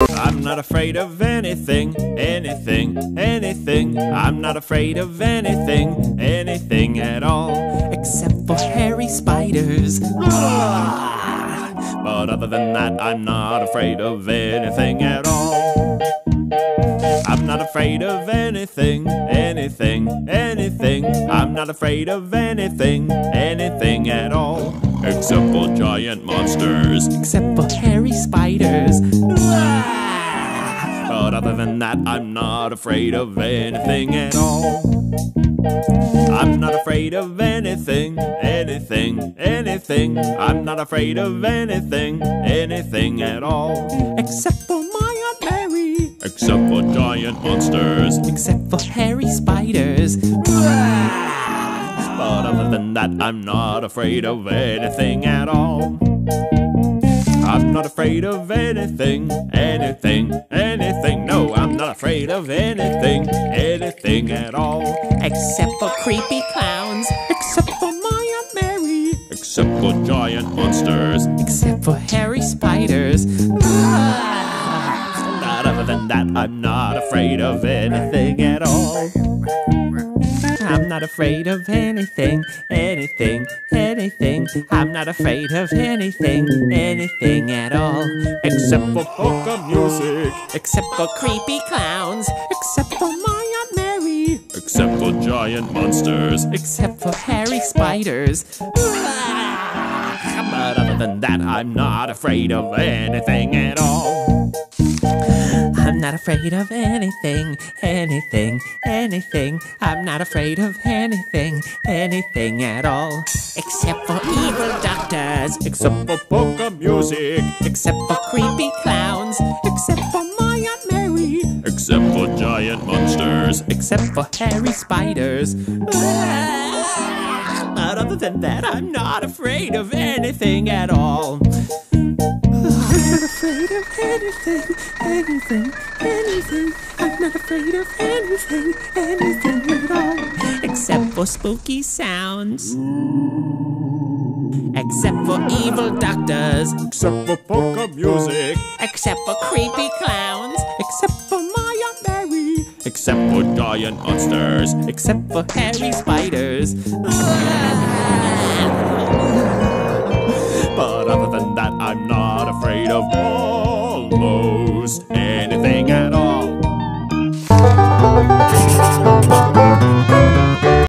I'm not afraid of anything, anything, anything. I'm not afraid of anything, anything at all. Except for hairy spiders. But other than that, I'm not afraid of anything at all. I'm not afraid of anything, anything, anything. I'm not afraid of anything, anything at all. Except for giant monsters. Except for hairy spiders. But other than that, I'm not afraid of anything at all. I'm not afraid of anything, anything, anything. I'm not afraid of anything, anything at all. Except for my Aunt Mary. Except for giant monsters. Except for hairy spiders. But other than that, I'm not afraid of anything at all. I'm not afraid of anything, anything, anything. No, I'm not afraid of anything, anything at all. Except for creepy clowns. Except for my Aunt Mary. Except for giant monsters. Except for hairy spiders. But other than that, I'm not afraid of anything at all. I'm not afraid of anything, anything, anything. I'm not afraid of anything, anything at all. Except for polka music. Except for creepy clowns. Except for my Aunt Mary. Except for giant monsters. Except for hairy spiders. But other than that, I'm not afraid of anything at all. I'm not afraid of anything, anything, anything. I'm not afraid of anything, anything at all. Except for evil doctors. Except for polka music. Except for creepy clowns. Except for my Aunt Mary. Except for giant monsters. Except for hairy spiders. But other than that, I'm not afraid of anything at all. I'm not afraid of anything, anything, anything. I'm not afraid of anything, anything at all. Except for spooky sounds. Except for evil doctors. Except for polka music. Except for creepy clowns. Except for my Aunt Mary. Except for giant monsters. Except for hairy spiders.